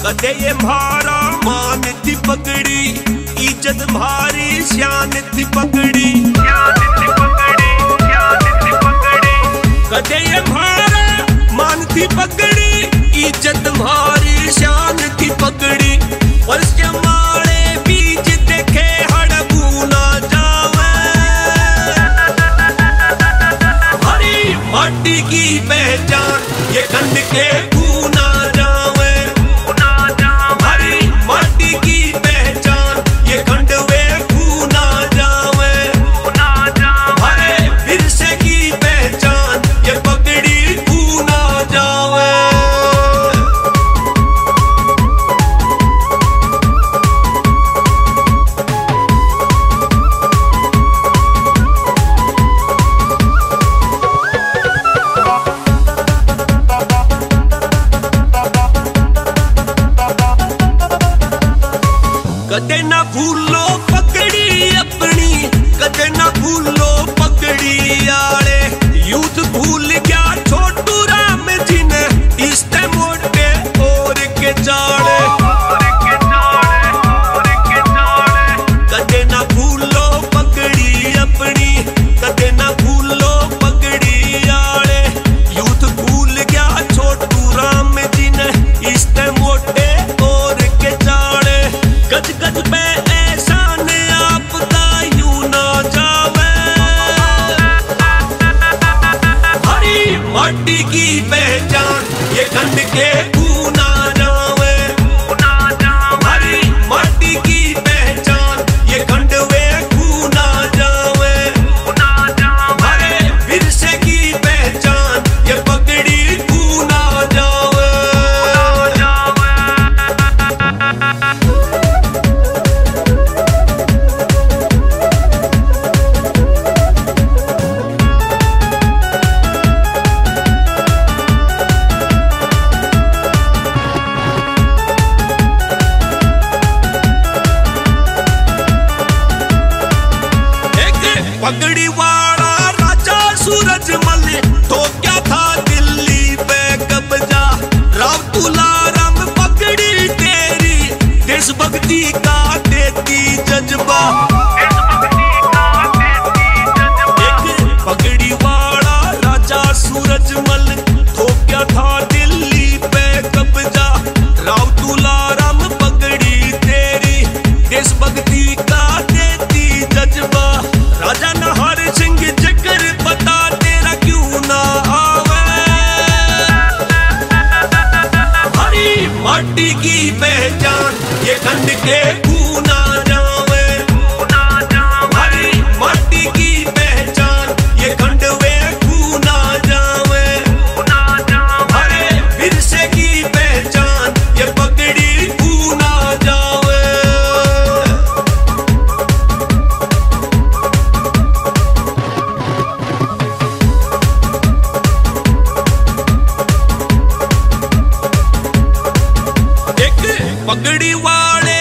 कदे ये म्हारा मान थी पगड़ी, इज्जत म्हारी शान थी पगड़ी। कदे ये म्हारा मान थी पगड़ी, इज्जत म्हारी शान थी पगड़ी। और इसके मारे बीच देखे हड़बू ना जावे, हरी माटी की पहचान ये खंड के भू ना जावे। हरी माटी की पहचान ये खंड वे भू ना जावे। हरे विरसे की पहचान ये पगड़ी भू ना जावे। कदे ना भूलो पगड़ी अपनी, कदे ना भूलो पगड़ी आले। यूथ भूल गया छोटू राम जी ने इसते मोटे और के जाले। कदे ना भूलो पगड़ी अपनी, कदे ना भूलो पगड़ी आले। यूथ भूल गया छोटू राम जी ने इसते मोटे और के जाले। गज गज पे एहसान आपका यूं ना जावे, हरी माटी की पहचान ये खंड के भू ना जावे। हरी माटी की पहचान ये खंड वे भू ना जावे। हरे विरसे की पहचान ये पगड़ी भू ना जावे। पगड़ी वाला राजा सूरजमल तो क्या था दिल्ली पे कब्जा। राव तुलाराम पगड़ी तेरी देशभक्ति का देती जज्बा। एक पगड़ी वाला राजा सूरजमल तो क्या था दिल्ली पे कब्जा। राव तुलाराम पगड़ी तेरी देशभक्ति का देती जज्बा। राजा नहर सिंह जिक्र पता तेरा क्यों ना आवे, हरी माटी की पहचान ये खंड के भू ना जावे। हरी माटी की पहचान ये खंड वे भू ना जावे। हरे विरसे की पहचान ये पगड़ी भू ना जावे। पगड़ी वाले